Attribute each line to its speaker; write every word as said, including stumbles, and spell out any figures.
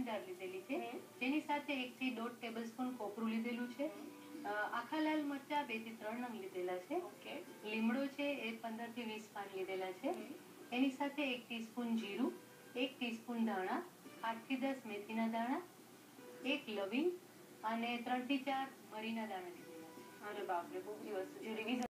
Speaker 1: Jar લીધેલી છે, જેની સાથે એક થી દોઢ ટેબલસ્પૂન કોપરું લીધેલું છે, આખા લાલ મરચા બે થી ત્રણ નંગ લીધેલા છે, લીમડો છે એ પંદર થી વીસ પાન લીધેલા છે, એની સાથે એક ટીસ્પૂન જીરું, એક ટીસ્પૂન ધાણા, આઠ થી દસ મેથીના દાણા, એક લવિંગ અને ત્રણ થી ચાર મરીના દાણા લીધેલા છે.
Speaker 2: અરે બાપરે, બહુ બધી વસ્તુ છે. રિવિઝન